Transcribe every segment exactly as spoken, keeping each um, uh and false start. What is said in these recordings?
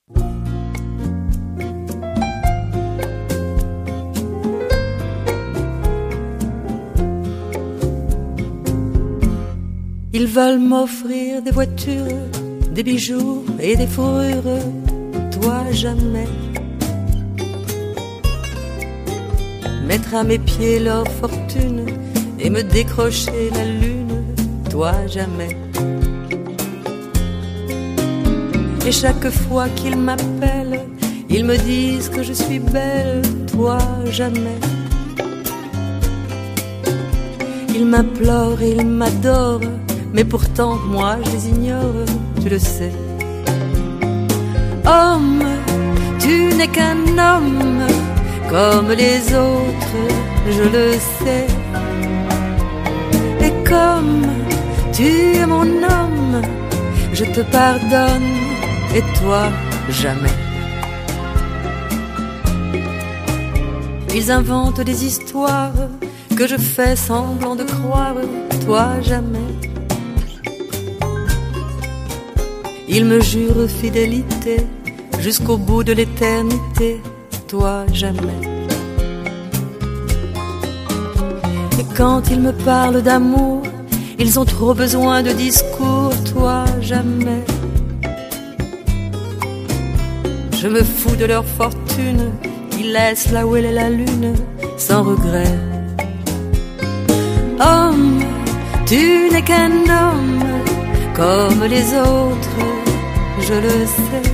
Ils veulent m'offrir des voitures, des bijoux et des fourrures, toi jamais. Mettre à mes pieds leur fortune et me décrocher la lune, toi jamais. Et chaque fois qu'ils m'appellent, ils me disent que je suis belle, toi jamais. Ils m'implorent et ils m'adorent, mais pourtant moi je les ignore, tu le sais. Homme, tu n'es qu'un homme comme les autres, je le sais. Et comme tu es mon homme, je te pardonne, et toi jamais. Ils inventent des histoires que je fais semblant de croire, toi jamais. Ils me jurent fidélité jusqu'au bout de l'éternité, toi jamais. Et quand ils me parlent d'amour, ils ont trop besoin de discours, toi jamais. Je me fous de leur fortune, ils laissent là où elle est la lune, sans regret. Homme, tu n'es qu'un homme comme les autres, je le sais.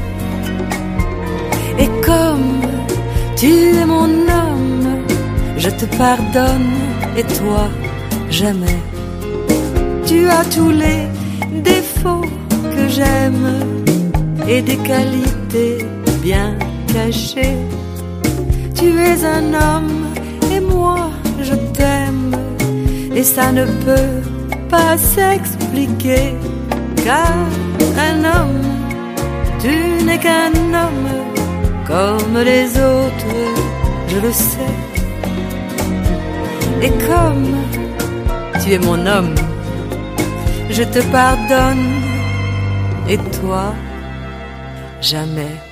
Et comme tu es mon homme, je te pardonne, et toi jamais. Tu as tous les défauts que j'aime et des qualités bien cachées. Tu es un homme et moi je t'aime, et ça ne peut pas s'expliquer. Car un homme, tu n'es qu'un homme comme les autres, je le sais. Et comme tu es mon homme, je te pardonne, et toi, jamais.